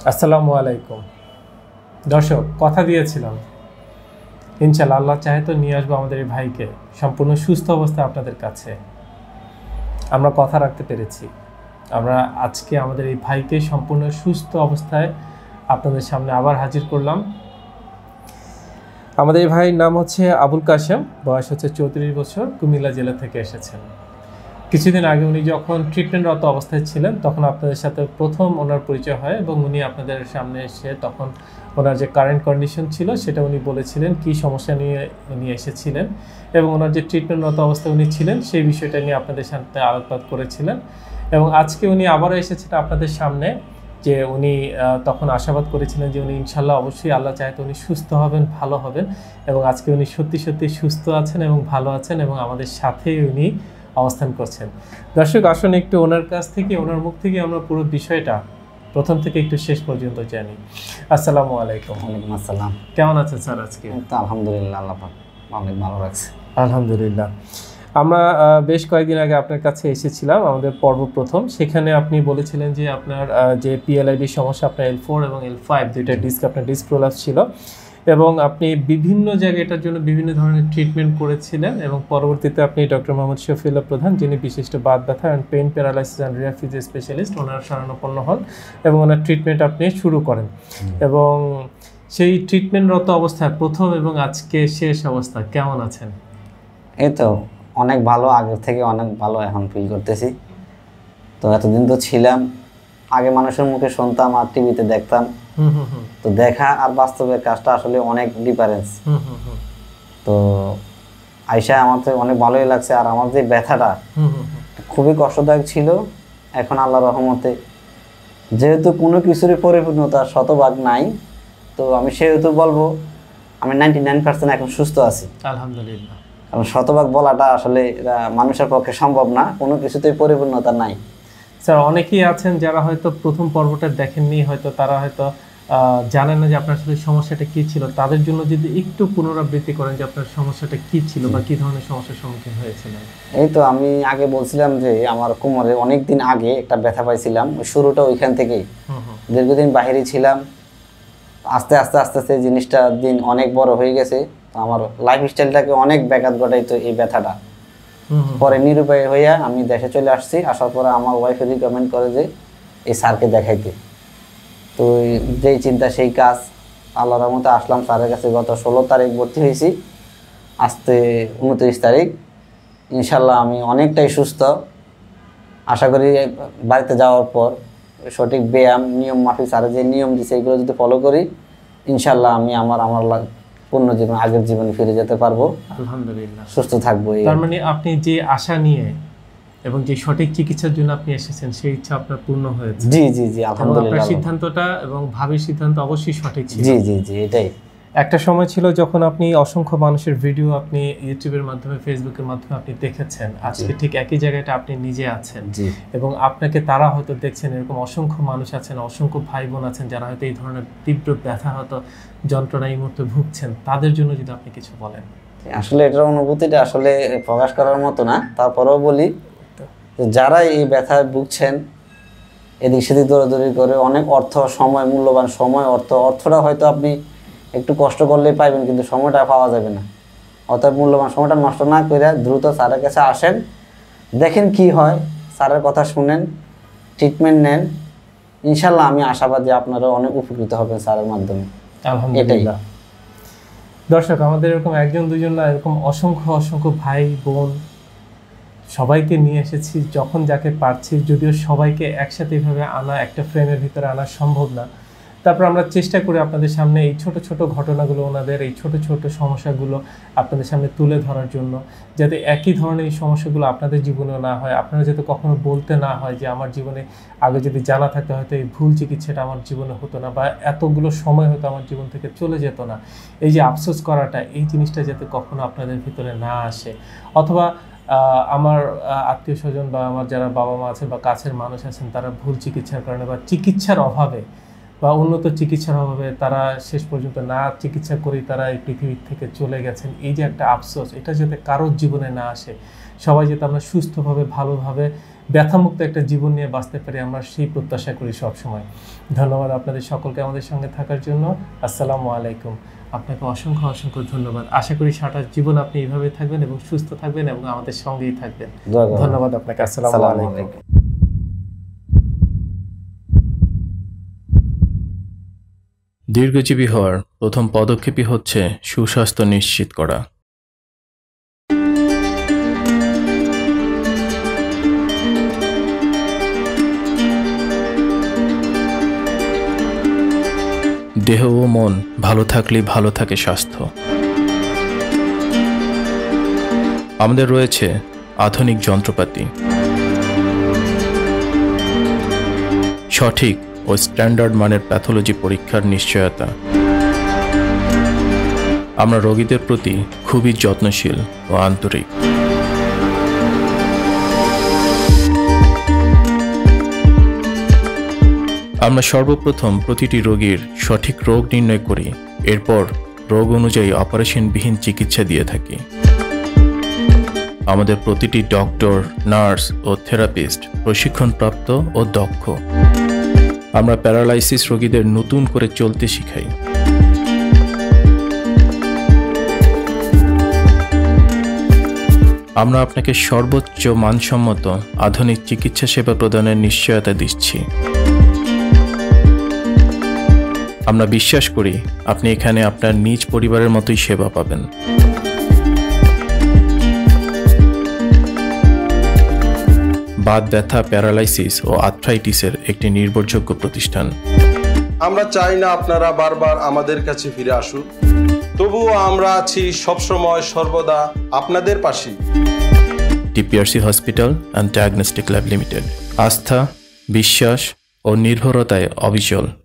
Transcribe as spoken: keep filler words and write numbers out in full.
আসসালামু আলাইকুম দর্শক, কথা দিয়েছিলাম ইনশাআল্লাহ আল্লাহ চাহে তো নিয়ে আসবো আমাদের এই ভাইকে সম্পূর্ণ সুস্থ অবস্থায় আপনাদের কাছে। আমরা কথা রাখতে পেরেছি। আমরা আজকে আমাদের এই ভাইকে সম্পূর্ণ সুস্থ অবস্থায় আপনাদের সামনে আবার হাজির করলাম। আমাদের এই ভাইয়ের নাম হচ্ছে আবুল কাশেম, বয়স হচ্ছে চৌত্রিশ বছর, কুমিল্লা জেলা থেকে এসেছেন। কিছুদিন আগে উনি যখন ট্রিটমেন্টরত অবস্থায় ছিলেন তখন আপনাদের সাথে প্রথম ওনার পরিচয় হয় এবং উনি আপনাদের সামনে এসে তখন ওনার যে কারেন্ট কন্ডিশন ছিল সেটা উনি বলেছিলেন, কি সমস্যা নিয়ে উনি এসেছিলেন এবং ওনার যে ট্রিটমেন্টরত অবস্থায় উনি ছিলেন সেই বিষয়টা নিয়ে আপনাদের সাথে আলোকপাত করেছিলেন। এবং আজকে উনি আবারও এসেছেন আপনাদের সামনে, যে উনি তখন আশাবাদ করেছিলেন যে উনি ইনশাল্লাহ অবশ্যই আল্লাহ চাইতে উনি সুস্থ হবেন, ভালো হবেন, এবং আজকে উনি সত্যি সত্যি সুস্থ আছেন এবং ভালো আছেন এবং আমাদের সাথেই উনি অবস্থান করছেন। দর্শক আসুন একটু ওনার কাছ থেকে, ওনার মুখ থেকে আমরা পুরো বিষয়টা প্রথম থেকে একটু শেষ পর্যন্ত জানি। আসসালামু আলাইকুম। ওয়ালাইকুম আসসালাম। কেমন আছেন স্যার আজকে? তো আলহামদুলিল্লাহ, আল্লাহ পাক অনেক ভালো রাখছে। আলহামদুলিল্লাহ। আমরা বেশ কয়েকদিন আগে আপনার কাছে এসেছিলাম, আমাদের পর্ব প্রথম। সেখানে আপনি বলেছিলেন যে আপনার যে পিএলআইডি সমস্যা, আপনার এল ফোর এবং এল ফাইভ দুইটা ডিস্ক, আপনার ডিস্ক প্রোলাপস ছিল এবং আপনি বিভিন্ন জায়গায় এটার জন্য বিভিন্ন ধরনের ট্রিটমেন্ট করেছিলেন এবং পরবর্তীতে আপনি ডক্টর মোহাম্মদ শফিউল্লাহ প্রধান, যিনি বিশিষ্ট বাত ব্যথা and pain paralysis and rehab specialist, ওনার শরণাপন্ন হন এবং ওনার ট্রিটমেন্ট আপনি শুরু করেন। এবং সেই ট্রিটমেন্টরত অবস্থায় প্রথম এবং আজকে শেষ অবস্থা কেমন আছেন? এই তো অনেক ভালো, আগের থেকে অনেক ভালো এখন ফিল করতেছি। তো এতদিন তো ছিলাম, আগে মানুষের মুখে শুনতাম আর টিভিতে দেখতাম, তো দেখা আর বাস্তবের কাজটা আসলে অনেক ডিফারেন্স। তো আইসা আমার তো অনেক ভালোই লাগছে। আর আমার যে ব্যথাটা খুবই কষ্টদায়ক ছিল, এখন আল্লাহর রহমতে যেহেতু কোনো কিছুরই পরিপূর্ণতা শতভাগ নাই, তো আমি সেহেতু বলবো আমি নাইনটি নাইন পার্সেন্ট এখন সুস্থ আছি, আলহামদুলিল্লাহ। কারণ শতভাগ বলাটা আসলে মানুষের পক্ষে সম্ভব না, কোনো কিছুতেই পরিপূর্ণতা নাই। স্যার অনেকেই আছেন যারা হয়তো প্রথম পর্বটা দেখেননি, হয়তো তারা হয়তো জানেন না যে আপনার আসলে সমস্যাটা কী ছিল। তাদের জন্য যদি একটু পুনরাবৃত্তি করেন যে আপনার সমস্যাটা কী ছিল বা কী ধরনের সমস্যার সম্মুখীন হয়েছিলেন। এই তো আমি আগে বলছিলাম যে আমার কোমরে অনেক দিন আগে একটা ব্যথা পাইছিলাম, শুরুটা ওইখান থেকেই। দীর্ঘদিন বাইরে ছিলাম, আস্তে আস্তে আস্তে আস্তে জিনিসটা দিন অনেক বড় হয়ে গেছে। তো আমার লাইফ স্টাইলটাকে অনেক ব্যাঘাত ঘটাইতো এই ব্যথাটা। পরে নিরুপায় হইয়া আমি দেশে চলে আসছি। আসার পরে আমার ওয়াইফে রিকমেন্ড করে যে এই স্যারকে দেখাইতে। তো যেই চিন্তা সেই কাজ, আল্লাহর রহমতে আসলাম স্যারের কাছে। গত ষোলো তারিখ ভর্তি হয়েছি, আজকে উনত্রিশ তারিখ। ইনশাল্লাহ আমি অনেকটাই সুস্থ। আশা করি বাড়িতে যাওয়ার পর সঠিক ব্যায়াম, নিয়ম মাফিক স্যারের যে নিয়ম দিচ্ছে এগুলো যদি ফলো করি, ইনশাল্লাহ আমি আমার আমার পূর্ণ জীবন, আগের জীবনে ফিরে যেতে পারবো। আলহামদুলিল্লাহ, সুস্থ থাকবো। তার মানে আপনি যে আশা নিয়ে এবং যে সঠিক চিকিৎসার জন্য আপনি এসেছেন সেই ইচ্ছা আপনার পূর্ণ হয়েছে। জি জি জি আলহামদুলিল্লাহ। আপনার সিদ্ধান্তটা এবং ভাবির সিদ্ধান্ত অবশ্যই সঠিক ছিল। জি জি জি এটাই। একটা সময় ছিল যখন আপনি অসংখ্য মানুষের ভিডিও আপনি ইউটিউবের মাধ্যমে, ফেসবুকের মাধ্যমে আপনি দেখেছেন, আজকে ঠিক একই জায়গাটা আপনি নিজে আছেন এবং আপনাকে তারা হয়তো দেখছেন। এরকম অসংখ্য মানুষ আছেন, অসংখ্য ভাই বোন আছেন যারা হয়তো এই ধরনের তীব্র ব্যথা, হয়তো যন্ত্রণা এই মুহূর্তে ভুগছেন। তাদের জন্য যদি আপনি কিছু বলেন। আসলে এটার অনুভূতিটা আসলে প্রকাশ করার মতো না, তারপরেও বলি যারা এই ব্যথায় ভুগছেন, এদিক সেদিক দৌড়াদৌড়ি করে অনেক অর্থ, সময়, মূল্যবান সময়, অর্থ অর্থটা হয়তো আপনি একটু কষ্ট করলেই পাইবেন, কিন্তু সময়টা পাওয়া যাবে না। অর্থাৎ মূল্যবান সময়টা নষ্ট না করে দ্রুত স্যারের কাছে আসেন, দেখেন কি হয়, স্যারের কথা শুনেন, ট্রিটমেন্ট নেন। ইনশাল্লাহ আমি আশাবাদী আপনারা অনেক উপকৃত হবেন স্যারের মাধ্যমে। আলহামদুলিল্লাহ। দর্শক, আমাদের এরকম একজন দুজন না, এরকম অসংখ্য অসংখ্য ভাই বোন সবাইকে নিয়ে এসেছি যখন যাকে পারছি। যদিও সবাইকে একসাথে এইভাবে আনা, একটা ফ্রেমের ভিতরে আনা সম্ভব না, তারপর আমরা চেষ্টা করি আপনাদের সামনে এই ছোট ছোট ঘটনাগুলো, ওনাদের এই ছোট ছোট সমস্যাগুলো আপনাদের সামনে তুলে ধরার জন্য, যাতে একই ধরনের এই সমস্যাগুলো আপনাদের জীবনেও না হয়, আপনারা যাতে কখনো বলতে না হয় যে আমার জীবনে আগে যদি জানা থাকতে হয়তো এই ভুল চিকিৎসাটা আমার জীবনে হতো না, বা এতগুলো সময় হয়তো আমার জীবন থেকে চলে যেত না। এই যে আফসোস করাটা, এই জিনিসটা যাতে কখনো আপনাদের ভিতরে না আসে। অথবা আমার আত্মীয় স্বজন বা আমার যারা বাবা মা আছেন বা কাছের মানুষ আছেন, তারা ভুল চিকিৎসার কারণে বা চিকিৎসার অভাবে বা উন্নত চিকিৎসার অভাবে তারা শেষ পর্যন্ত না চিকিৎসা করেই তারা এই পৃথিবীর থেকে চলে গেছেন। এই যে একটা আফসোস, এটা যাতে কারোর জীবনে না আসে। সবাই যাতে আমরা সুস্থভাবে, ভালোভাবে ব্যথামুক্ত একটা জীবন নিয়ে বাঁচতে পারি, আমরা সেই প্রত্যাশা করি সবসময়। ধন্যবাদ আপনাদের সকলকে আমাদের সঙ্গে থাকার জন্য। আসসালামু আলাইকুম। আপনাকে অসংখ্য অসংখ্য ধন্যবাদ। আশা করি সারা জীবন আপনি এইভাবে থাকবেন এবং সুস্থ থাকবেন এবং আমাদের সঙ্গেই থাকবেন। ধন্যবাদ আপনাকে। আসসালামু আলাইকুম। দীর্ঘজীবী হওয়ার প্রথম পদক্ষেপই হচ্ছে সুস্বাস্থ্য নিশ্চিত করা। দেহ ও মন ভালো থাকলেই ভালো থাকে স্বাস্থ্য। আমাদের রয়েছে আধুনিক যন্ত্রপাতি, সঠিক ও স্ট্যান্ডার্ড মানের প্যাথোলজি পরীক্ষার নিশ্চয়তা। আমরা রোগীদের প্রতি খুবই যত্নশীল ও আন্তরিক। আমরা সর্বপ্রথম প্রতিটি রোগীর সঠিক রোগ নির্ণয় করি, এরপর রোগ অনুযায়ী অপারেশনবিহীন চিকিৎসা দিয়ে থাকি। আমাদের প্রতিটি ডক্টর, নার্স ও থেরাপিস্ট প্রশিক্ষণপ্রাপ্ত ও দক্ষ। আমরা প্যারালাইসিস রোগীদের নতুন করে চলতে শিখাই। আমরা আপনাকে সর্বোচ্চ মানসম্মত আধুনিক চিকিৎসা সেবা প্রদানের নিশ্চয়তা দিচ্ছি। আমরা বিশ্বাস করি আপনি এখানে আপনার নিজ পরিবারের মতোই সেবা পাবেন। বাত ব্যথা, প্যারালাইসিস ও আর্থ্রাইটিসের একটি নির্ভরযোগ্য প্রতিষ্ঠান। আমরা চাই না আপনারা বারবার আমাদের কাছে ফিরে আসুন, তবুও আমরা আছি সবসময় সর্বদা আপনাদের পাশে। TPRC hospital and diagnostic lab limited, আস্থা, বিশ্বাস ও নির্ভরতায় অবিচল।